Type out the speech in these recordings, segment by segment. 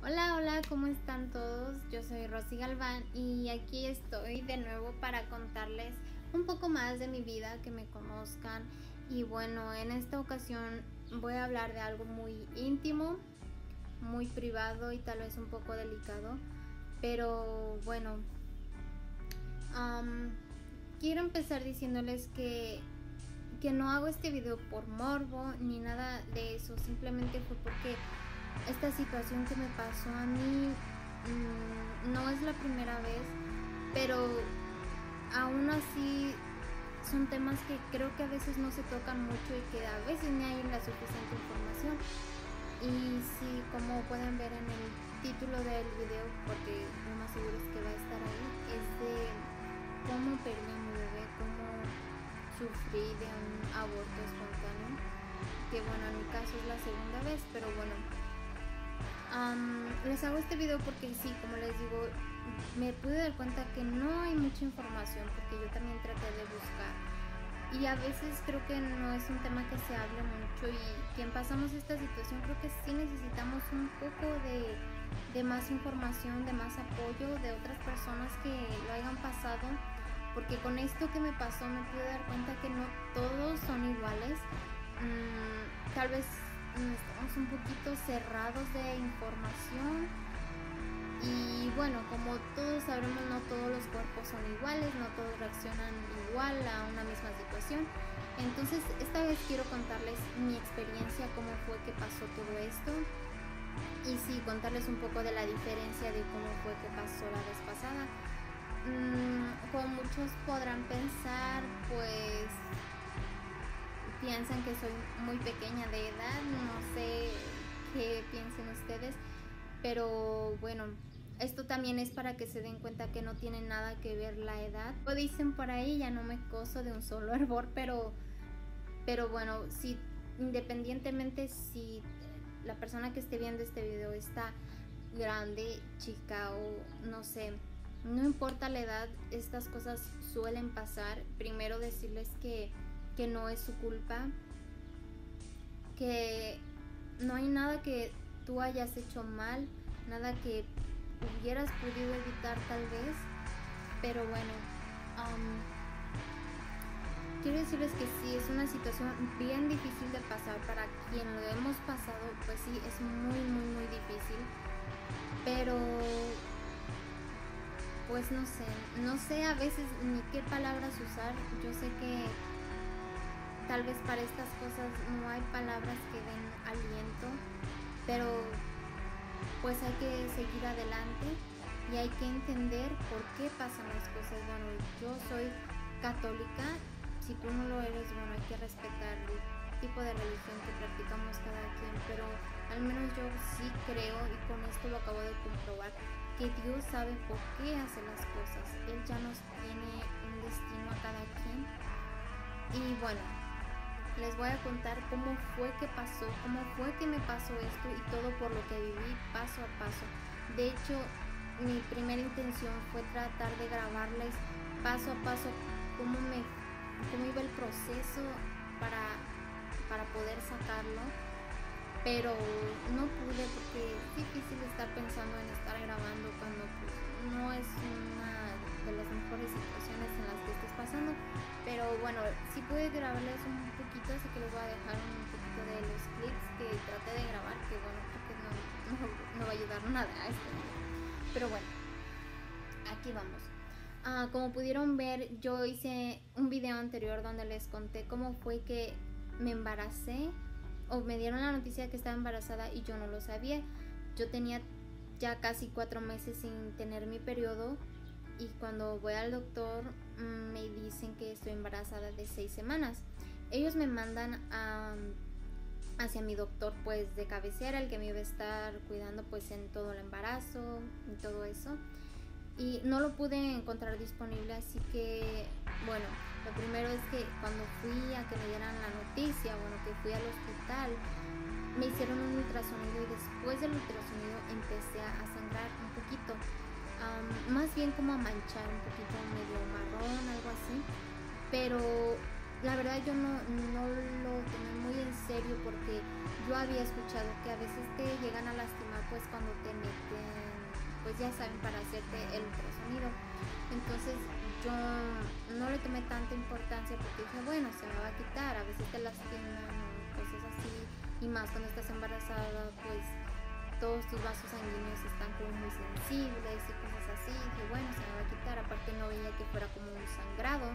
Hola, hola, ¿cómo están todos? Yo soy Rosy Galván y aquí estoy de nuevo para contarles un poco más de mi vida, que me conozcan. Y bueno, en esta ocasión voy a hablar de algo muy íntimo, muy privado y tal vez un poco delicado. Pero bueno, am, quiero empezar diciéndoles que no hago este video por morbo ni nada de eso. Simplemente fue porque esta situación que me pasó a mí no es la primera vez, pero aún así son temas que creo que a veces no se tocan mucho y que a veces ni hay la suficiente información. Y sí, como pueden ver en el título del video, porque lo más seguro es que va a estar ahí, es de cómo perdí a mi bebé, cómo sufrí de un aborto espontáneo, que bueno, en mi caso es la segunda vez, pero bueno. Les hago este video porque sí, como les digo, me pude dar cuenta que no hay mucha información, porque yo también traté de buscar y a veces creo que no es un tema que se hable mucho, y quien pasamos esta situación creo que sí necesitamos un poco de más información, de más apoyo de otras personas que lo hayan pasado, porque con esto que me pasó me pude dar cuenta que no todos son iguales. Tal vez estamos un poquito cerrados de información y bueno, como todos sabremos, no todos los cuerpos son iguales, no todos reaccionan igual a una misma situación. Entonces esta vez quiero contarles mi experiencia, cómo fue que pasó todo esto, y sí, contarles un poco de la diferencia de cómo fue que pasó la vez pasada. Como muchos podrán pensar, pues piensan que soy muy pequeña de edad, no sé qué piensen ustedes, pero bueno, esto también es para que se den cuenta que no tiene nada que ver la edad. Lo dicen por ahí, ya no me coso de un solo hervor, pero bueno, si independientemente si la persona que esté viendo este video está grande, chica o no sé, no importa la edad, estas cosas suelen pasar. Primero decirles que no es su culpa, que no hay nada que tú hayas hecho mal, nada que hubieras podido evitar tal vez, pero bueno, quiero decirles que sí, es una situación bien difícil de pasar. Para quien lo hemos pasado, pues sí, es muy muy difícil, pero pues no sé a veces ni qué palabras usar. Yo sé que tal vez para estas cosas no hay palabras que den aliento, pero pues hay que seguir adelante y hay que entender por qué pasan las cosas. Bueno, yo soy católica, si tú no lo eres, bueno, hay que respetar el tipo de religión que practicamos cada quien, pero al menos yo sí creo, y con esto lo acabo de comprobar, que Dios sabe por qué hace las cosas. Él ya nos tiene un destino a cada quien. Y bueno, les voy a contar cómo fue que pasó, cómo fue que me pasó esto y todo por lo que viví paso a paso. De hecho, mi primera intención fue tratar de grabarles paso a paso cómo iba el proceso para poder sacarlo, pero no pude porque es difícil estar pensando en estar grabando cuando pues no es una de las mejores situaciones en las que estés pasando. Pero bueno, sí pude grabarles un poquito, así que les voy a dejar un poquito de los clips que traté de grabar, que bueno, creo que no va a ayudar nada a esto. Pero bueno, aquí vamos. Como pudieron ver, yo hice un video anterior donde les conté cómo fue que me embaracé, o me dieron la noticia que estaba embarazada y yo no lo sabía. Yo tenía ya casi 4 meses sin tener mi periodo, y cuando voy al doctor me dicen que estoy embarazada de 6 semanas. Ellos me mandan hacia mi doctor pues de cabecera, el que me iba a estar cuidando pues en todo el embarazo y todo eso, y no lo pude encontrar disponible. Así que bueno, lo primero es que cuando fui a que me dieran la noticia, bueno, que fui al hospital, me hicieron un ultrasonido, y después del ultrasonido empecé a sangrar un poquito, más bien como a manchar un poquito, medio marrón, algo así. Pero la verdad yo no lo tomé muy en serio, porque yo había escuchado que a veces te llegan a lastimar pues cuando te meten, pues ya saben, para hacerte el ultrasonido. Entonces yo no le tomé tanta importancia porque dije, bueno, se me va a quitar, a veces te lastiman o cosas así, y más cuando estás embarazada, pues todos tus vasos sanguíneos están como muy sensibles y cosas así. Y dije, bueno, se me va a quitar, aparte no veía que fuera como un sangrado.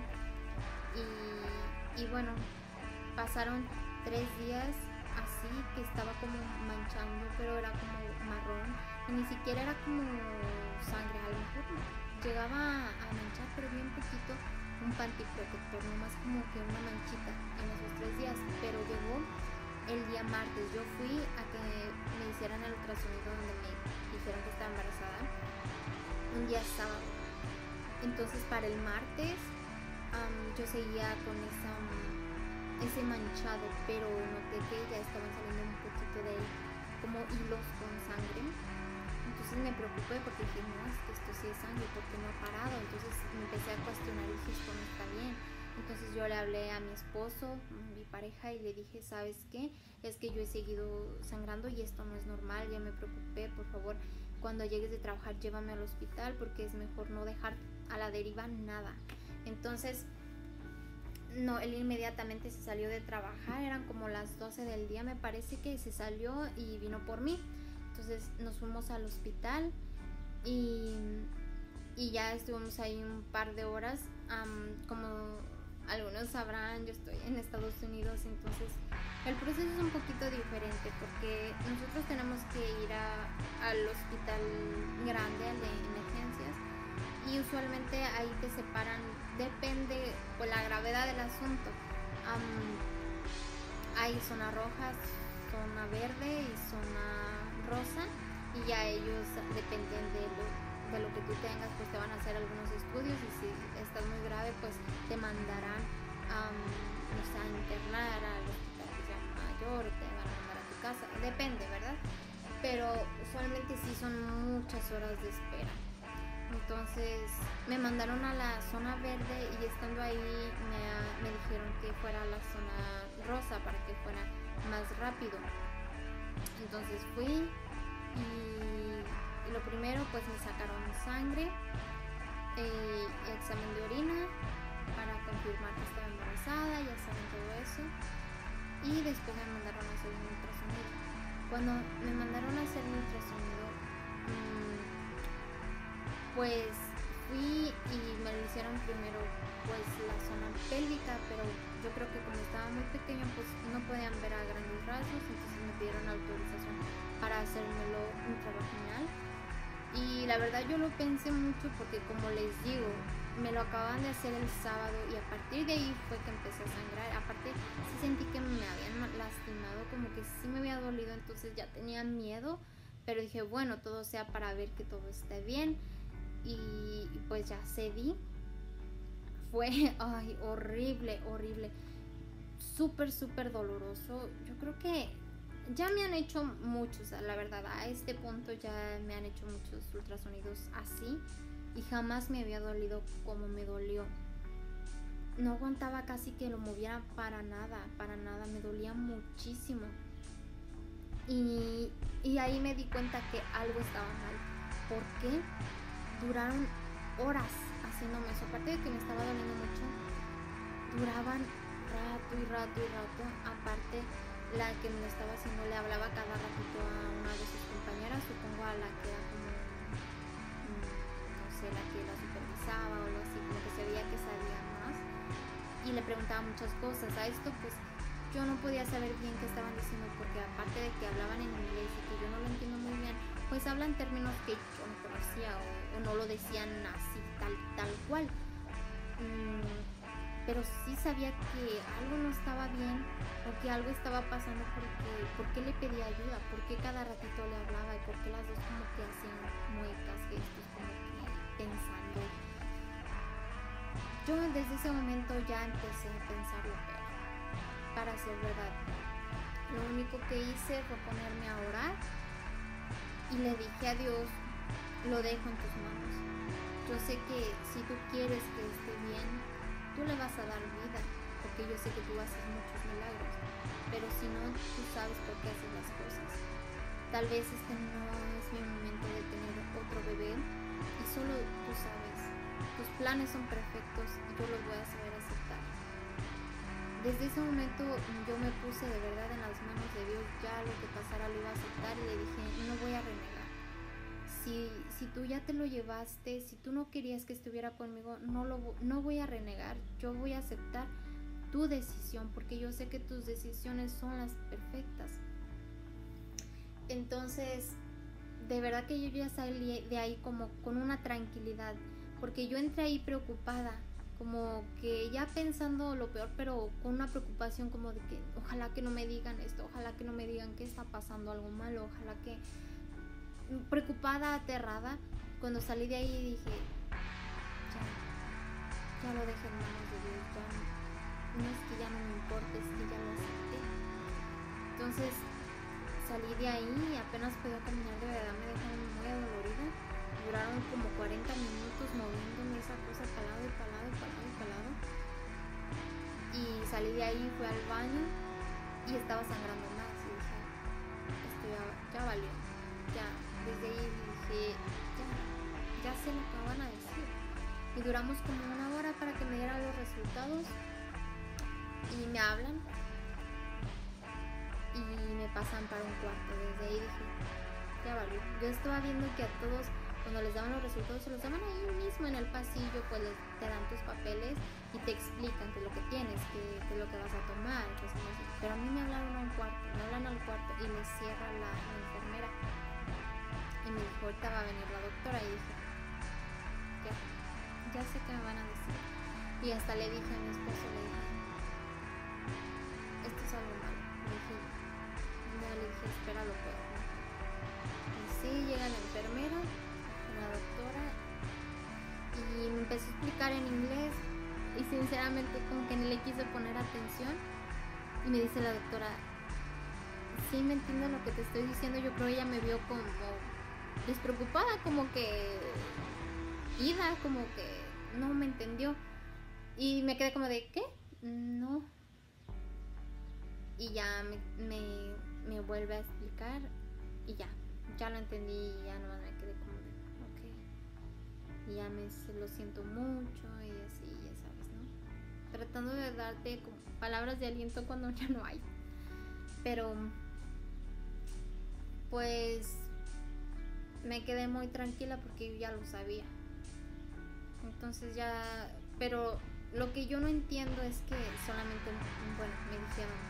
Y bueno, pasaron 3 días así, que estaba como manchando, pero era como marrón y ni siquiera era como sangre, a lo mejor llegaba a manchar, pero bien poquito, un panty protector, nomás como que una manchita en esos 3 días. Pero llegó el día martes, yo fui a que me hicieran el ultrasonido donde me dijeron que estaba embarazada, un día sábado. Entonces para el martes yo seguía con ese manchado, pero noté que ya estaban saliendo un poquito de como hilos con sangre. Entonces me preocupé porque dije, no, es que esto sí es sangre, porque no ha parado. Entonces me empecé a cuestionar y dije, esto no está bien. Entonces yo le hablé a mi esposo, mi pareja, y le dije, ¿sabes qué? Es que yo he seguido sangrando y esto no es normal, ya me preocupé, por favor, cuando llegues de trabajar llévame al hospital, porque es mejor no dejar a la deriva nada. Entonces no, él inmediatamente se salió de trabajar, eran como las 12 del día, me parece que se salió y vino por mí. Entonces nos fuimos al hospital y ya estuvimos ahí un par de horas. Como algunos sabrán, yo estoy en Estados Unidos, entonces el proceso es un poquito diferente porque nosotros tenemos que ir al hospital grande, al de emergencias, y usualmente ahí te separan, depende pues la gravedad del asunto. Hay zona roja, zona verde y zona rosa, y ya ellos dependen de lo que tú tengas, pues te van a hacer algunos estudios, y si estás muy grave pues te mandarán no sé, a internar al hospital que sea mayor, o te van a mandar a tu casa, depende, ¿verdad? Pero usualmente sí son muchas horas de espera. Entonces me mandaron a la zona verde, y estando ahí me dijeron que fuera a la zona rosa para que fuera más rápido. Entonces fui y lo primero pues me sacaron sangre, examen de orina para confirmar que estaba embarazada, ya saben todo eso, y después me mandaron a hacer un ultrasonido. Cuando me mandaron a hacer un ultrasonido, pues fui y me lo hicieron primero pues la zona pélvica, pero yo creo que como estaba muy pequeño pues no podían ver a grandes rasgos, entonces me pidieron autorización para hacérmelo intravaginal. Y la verdad yo lo pensé mucho porque, como les digo, me lo acababan de hacer el sábado y a partir de ahí fue que empecé a sangrar. Aparte sí sentí que me habían lastimado, como que sí me había dolido, entonces ya tenía miedo, pero dije, bueno, todo sea para ver que todo esté bien. Y pues ya cedí. Fue horrible, súper doloroso. Yo creo que ya me han hecho muchos, la verdad, a este punto ya me han hecho muchos ultrasonidos así, y jamás me había dolido como me dolió. No aguantaba casi que lo moviera para nada, me dolía muchísimo. Y ahí me di cuenta que algo estaba mal. ¿Por qué? Duraron horas haciéndome eso, aparte de que me estaba doliendo mucho, duraban rato y rato. Aparte, la que me lo estaba haciendo le hablaba cada ratito a una de sus compañeras, supongo a la que era como, no sé, la que la supervisaba o algo así, como que se veía que sabía más, y le preguntaba muchas cosas. A esto pues yo no podía saber bien qué estaban diciendo, porque aparte de que hablaban en inglés y que yo no lo entiendo muy bien, pues hablan términos que yo no conocía o no lo decían así tal cual. Pero sí sabía que algo no estaba bien, o que algo estaba pasando, porque ¿por qué le pedía ayuda? ¿Por qué cada ratito le hablaba? ¿Y por qué las dos como que hacían muecas, gestos, como que pensando? Yo desde ese momento ya empecé a pensar lo peor, para ser verdad. Lo único que hice fue ponerme a orar y le dije a Dios, lo dejo en tus manos. Yo sé que si tú quieres que esté bien, tú le vas a dar vida, porque yo sé que tú haces muchos milagros, pero si no, tú sabes por qué haces las cosas. Tal vez este no planes son perfectos y yo los voy a saber aceptar. Desde ese momento yo me puse de verdad en las manos de Dios, ya lo que pasara lo iba a aceptar y le dije, no voy a renegar. Si tú ya te lo llevaste, si tú no querías que estuviera conmigo, no voy a renegar, yo voy a aceptar tu decisión, porque yo sé que tus decisiones son las perfectas. Entonces, de verdad que yo ya salí de ahí como con una tranquilidad, porque yo entré ahí preocupada, como que ya pensando lo peor, pero con una preocupación como de que ojalá que no me digan esto, ojalá que no me digan que está pasando algo malo, ojalá que... Preocupada, aterrada. Cuando salí de ahí dije, ya lo dejé en manos de Dios, ya no es que ya no me importe, es que ya lo acepté. Entonces salí de ahí y apenas podía caminar, de verdad me dejaron muy adolorida. Duraron como 40 minutos moviéndome esa cosa para lado y para lado y para lado y para lado. Y salí de ahí, fui al baño y estaba sangrando más y dije, esto ya valió, ya. Desde ahí dije, ya sé lo que van a decir. Y duramos como una hora para que me dieran los resultados. Y me hablan. Y me pasan para un cuarto. Desde ahí dije, ya valió. Yo estaba viendo que a todos, cuando les daban los resultados, se los daban ahí mismo en el pasillo. Pues te dan tus papeles y te explican qué es lo que tienes, qué es lo que vas a tomar. Pero a mí me hablaron a un cuarto. Me hablan al cuarto y me cierra la enfermera. Y me dijo, ahorita va a venir la doctora. Y dije, ya sé qué me van a decir. Y hasta le dije a mi esposo, le dije, esto es algo malo. Le dije, espera lo peor. Y sí, llega la enfermera, la doctora, y me empezó a explicar en inglés. Y sinceramente como que ni le quise poner atención. Y me dice la doctora, sí me entiendo lo que te estoy diciendo. Yo creo que ella me vio como despreocupada, como que ida, como que no me entendió. Y me quedé como de, ¿qué? No. Y ya me vuelve a explicar y ya lo entendí y ya nomás me quedé como de, ok. Y ya lo siento mucho y así, ya sabes, ¿no? Tratando de darte como palabras de aliento cuando ya no hay. Pero pues me quedé muy tranquila porque yo ya lo sabía. Entonces ya, pero lo que yo no entiendo es que solamente, bueno, me dijeron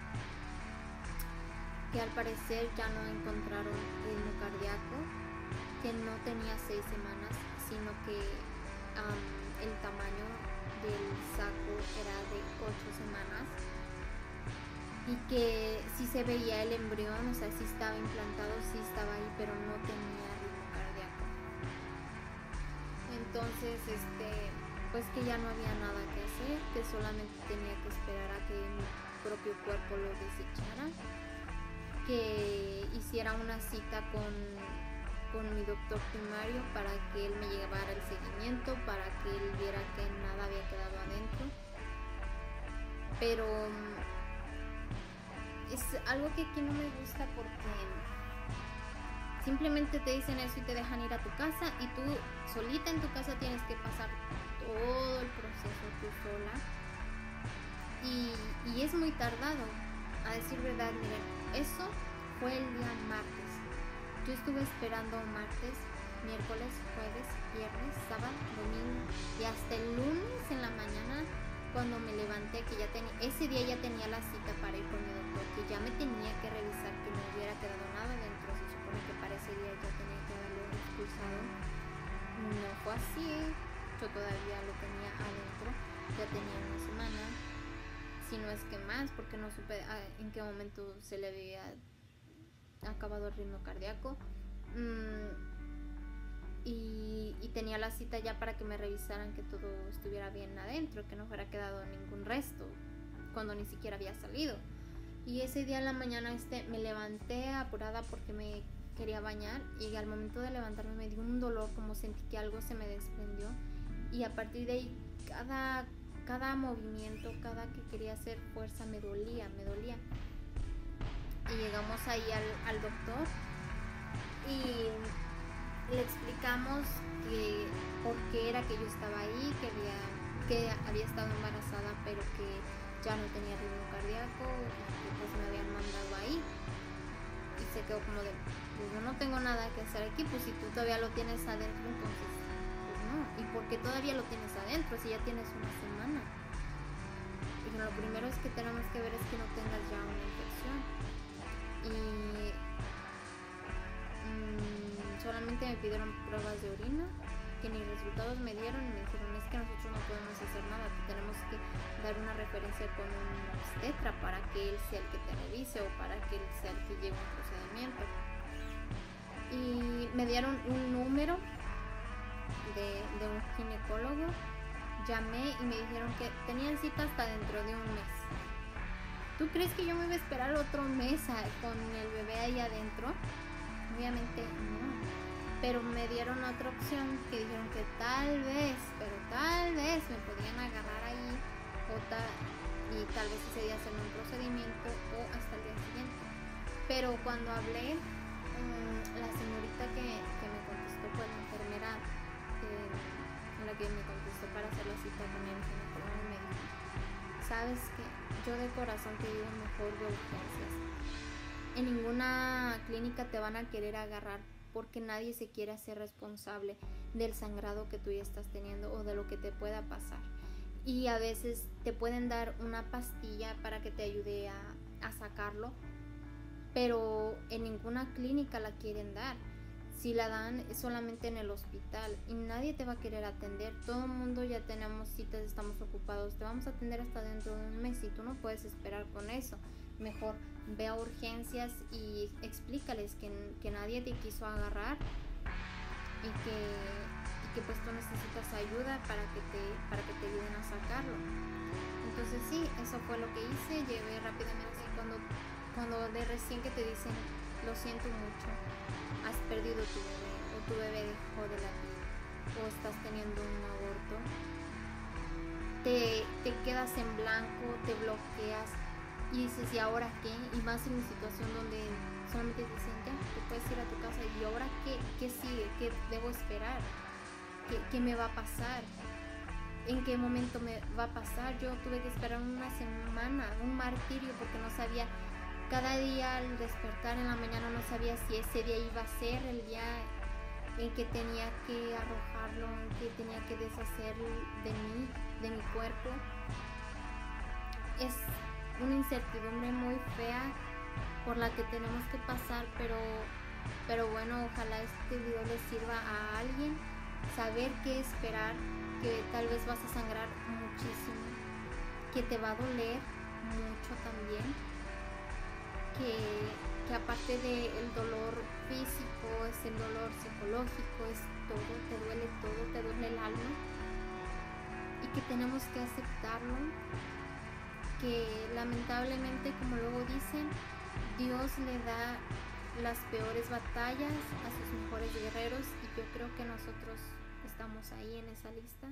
que al parecer ya no encontraron ritmo cardíaco, que no tenía 6 semanas, sino que el tamaño del saco era de 8 semanas y que sí se veía el embrión, o sea, sí estaba implantado, sí estaba ahí, pero no tenía ritmo cardíaco. Entonces, pues que ya no había nada que hacer, que solamente tenía que esperar a que mi propio cuerpo lo desechara, que hiciera una cita con mi doctor primario para que él me llevara el seguimiento, para que él viera que nada había quedado adentro. Pero es algo que aquí no me gusta porque simplemente te dicen eso y te dejan ir a tu casa y tú solita en tu casa tienes que pasar todo el proceso tú sola y es muy tardado. A decir verdad, miren, eso fue el día martes. Yo estuve esperando martes, miércoles, jueves, viernes, sábado, domingo y hasta el lunes en la mañana cuando me levanté, que ese día ya tenía la cita para ir con mi doctor, que ya me tenía que revisar que no hubiera quedado nada dentro. Se supone que para ese día ya tenía que haberlo expulsado. No fue así, yo todavía lo tenía adentro, ya tenía una semana, si no es que más, porque no supe en qué momento se le había acabado el ritmo cardíaco. Y tenía la cita ya para que me revisaran que todo estuviera bien adentro, que no fuera quedado ningún resto cuando ni siquiera había salido. Y ese día en la mañana me levanté apurada porque me quería bañar y al momento de levantarme me dio un dolor, como sentí que algo se me desprendió, y a partir de ahí cada movimiento, cada que quería hacer fuerza me dolía. Y llegamos ahí al doctor y le explicamos que por qué era que yo estaba ahí, que había estado embarazada pero que ya no tenía ritmo cardíaco y que pues me habían mandado ahí. Y se quedó como de, pues yo no tengo nada que hacer aquí, pues si tú todavía lo tienes adentro, entonces pues no. ¿Y por qué todavía lo tienes adentro si ya tienes una semana? Y lo primero es que tenemos que ver es que no tengas ya una infección. Y solamente me pidieron pruebas de orina, que ni resultados me dieron, y me dijeron, es que nosotros no podemos hacer nada, tenemos que dar una referencia con un obstetra para que él sea el que te revise o para que él sea el que lleve un procedimiento. Y me dieron un número de un ginecólogo. Llamé y me dijeron que tenían cita hasta dentro de un mes. ¿Tú crees que yo me iba a esperar otro mes con el bebé ahí adentro? Obviamente no. Pero me dieron otra opción, que dijeron que tal vez me podían agarrar ahí y tal vez ese día hacer un procedimiento o hasta el día siguiente. Pero cuando hablé, la señorita que me contestó fue la enfermera la que me contestó para hacer la cita con el ginecólogo, me dijo, sabes que yo de corazón te digo, mejor de urgencias. En ninguna clínica te van a querer agarrar porque nadie se quiere hacer responsable del sangrado que tú ya estás teniendo o de lo que te pueda pasar. Y a veces te pueden dar una pastilla para que te ayude a sacarlo, pero en ninguna clínica la quieren dar. Si la dan es solamente en el hospital y nadie te va a querer atender. Todo el mundo ya tenemos citas, estamos ocupados, te vamos a atender hasta dentro de un mes y tú no puedes esperar con eso. Mejor ve a urgencias y explícales que nadie te quiso agarrar y que pues tú necesitas ayuda para que te ayuden a sacarlo. Entonces sí, eso fue lo que hice. Llevé rápidamente cuando de recién que te dicen, lo siento mucho, has perdido tu bebé o tu bebé dejó de latir o estás teniendo un aborto, te quedas en blanco, te bloqueas y dices, ¿y ahora qué? Y más en mi situación donde solamente te dicen, ya, te puedes ir a tu casa, ¿y ahora qué sigue? ¿Qué debo esperar? ¿Qué me va a pasar? ¿En qué momento me va a pasar? Yo tuve que esperar una semana, un martirio, porque no sabía, cada día al despertar en la mañana no sabía si ese día iba a ser el día en que tenía que arrojarlo, en que tenía que deshacer de mi cuerpo. Es una incertidumbre muy fea por la que tenemos que pasar, pero bueno, ojalá este video les sirva a alguien, saber qué esperar, que tal vez vas a sangrar muchísimo, que te va a doler mucho también, que aparte del dolor físico es el dolor psicológico, es todo, te duele el alma, y que tenemos que aceptarlo, que lamentablemente, como luego dicen, Dios le da las peores batallas a sus mejores guerreros, y yo creo que nosotros estamos ahí en esa lista.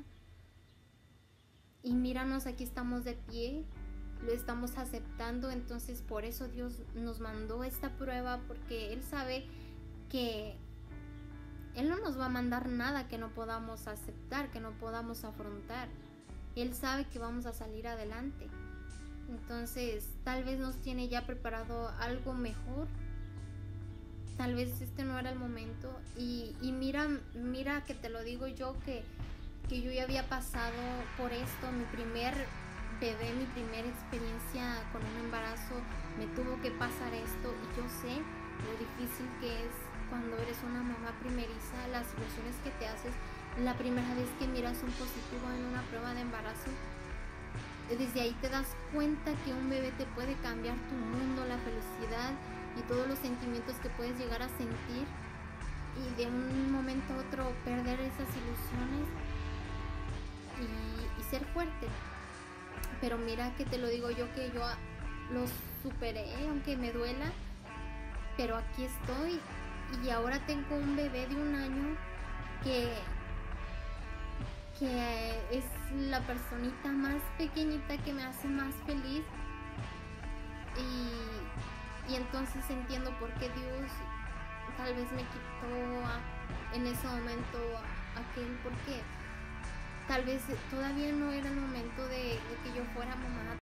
Y míranos, aquí estamos de pie, lo estamos aceptando. Entonces por eso Dios nos mandó esta prueba, porque Él sabe que Él no nos va a mandar nada que no podamos aceptar, que no podamos afrontar. Él sabe que vamos a salir adelante. Entonces tal vez nos tiene ya preparado algo mejor, tal vez este no era el momento. Y mira que te lo digo yo, que yo ya había pasado por esto. Mi primer bebé, mi primera experiencia con un embarazo, me tuvo que pasar esto, y yo sé lo difícil que es cuando eres una mamá primeriza, las ilusiones que te haces la primera vez que miras un positivo en una prueba de embarazo. Desde ahí te das cuenta que un bebé te puede cambiar tu mundo, la felicidad y todos los sentimientos que puedes llegar a sentir, y de un momento a otro perder esas ilusiones y ser fuerte. Pero mira que te lo digo yo, que yo lo superé, aunque me duela, pero aquí estoy, y ahora tengo un bebé de 1 año que es la personita más pequeñita que me hace más feliz, y entonces entiendo por qué Dios tal vez me quitó en ese momento aquel, porque tal vez todavía no era el momento de que yo fuera mamá.